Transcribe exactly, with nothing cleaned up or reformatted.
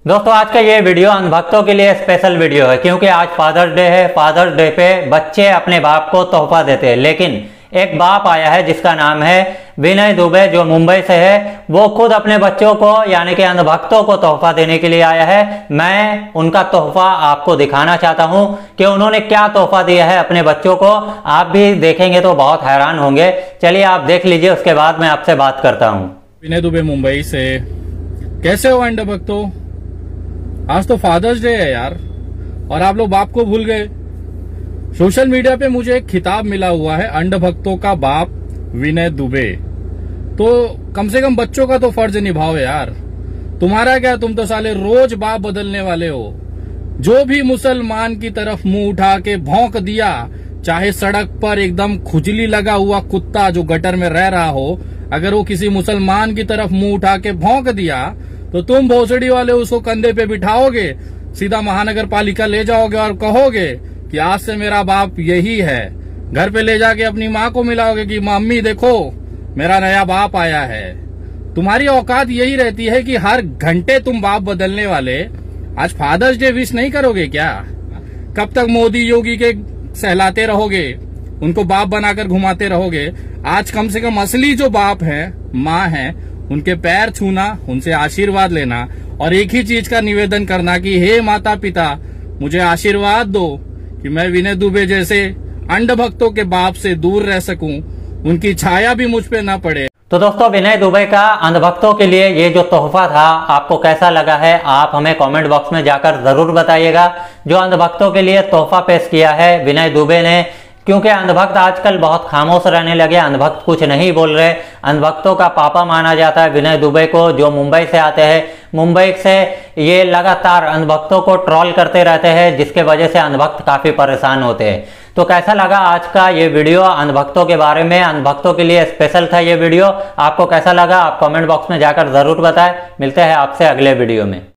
दोस्तों आज का ये वीडियो अंधभक्तों के लिए स्पेशल वीडियो है क्योंकि आज फादर्स डे है। फादर्स डे पे बच्चे अपने बाप को तोहफा देते हैं, लेकिन एक बाप आया है जिसका नाम है विनय दुबे, जो मुंबई से है। वो खुद अपने बच्चों को यानी कि अंधभक्तों को तोहफा देने के लिए आया है। मैं उनका तोहफा आपको दिखाना चाहता हूं कि उन्होंने क्या तोहफा दिया है अपने बच्चों को। आप भी देखेंगे तो बहुत हैरान होंगे। चलिए आप देख लीजिए, उसके बाद मैं आपसे बात करता हूं। विनय दुबे मुंबई से। कैसे हो अंधभक्तों? आज तो फादर्स डे है यार, और आप लोग बाप को भूल गए। सोशल मीडिया पे मुझे एक खिताब मिला हुआ है, अंधभक्तों का बाप विनय दुबे। तो कम से कम बच्चों का तो फर्ज निभाओ यार। तुम्हारा क्या, तुम तो साले रोज बाप बदलने वाले हो। जो भी मुसलमान की तरफ मुंह उठा के भौंक दिया, चाहे सड़क पर एकदम खुजली लगा हुआ कुत्ता जो गटर में रह रहा हो, अगर वो किसी मुसलमान की तरफ मुंह उठा के भौंक दिया तो तुम भोसड़ी वाले उसको कंधे पे बिठाओगे, सीधा महानगर पालिका ले जाओगे और कहोगे कि आज से मेरा बाप यही है। घर पे ले जाके अपनी माँ को मिलाओगे कि मम्मी देखो मेरा नया बाप आया है। तुम्हारी औकात यही रहती है कि हर घंटे तुम बाप बदलने वाले। आज फादर्स डे विश नहीं करोगे क्या? कब तक मोदी योगी के सहलाते रहोगे, उनको बाप बनाकर घुमाते रहोगे? आज कम से कम असली जो बाप है, माँ है, उनके पैर छूना, उनसे आशीर्वाद लेना और एक ही चीज का निवेदन करना कि हे माता पिता मुझे आशीर्वाद दो कि मैं विनय दुबे जैसे अंधभक्तों के बाप से दूर रह सकूं, उनकी छाया भी मुझ पे न पड़े। तो दोस्तों विनय दुबे का अंधभक्तों के लिए ये जो तोहफा था आपको कैसा लगा है, आप हमें कमेंट बॉक्स में जाकर जरूर बताइएगा। जो अंधभक्तों के लिए तोहफा पेश किया है विनय दुबे ने, क्योंकि अंधभक्त आजकल बहुत खामोश रहने लगे, अंधभक्त कुछ नहीं बोल रहे। अंधभक्तों का पापा माना जाता है विनय दुबे को, जो मुंबई से आते हैं। मुंबई से ये लगातार अंधभक्तों को ट्रोल करते रहते हैं, जिसके वजह से अंधभक्त काफी परेशान होते हैं। तो कैसा लगा आज का ये वीडियो अंधभक्तों के बारे में? अंधभक्तों के लिए स्पेशल था ये वीडियो। आपको कैसा लगा आप कमेंट बॉक्स में जाकर जरूर बताएं। मिलते हैं आपसे अगले वीडियो में।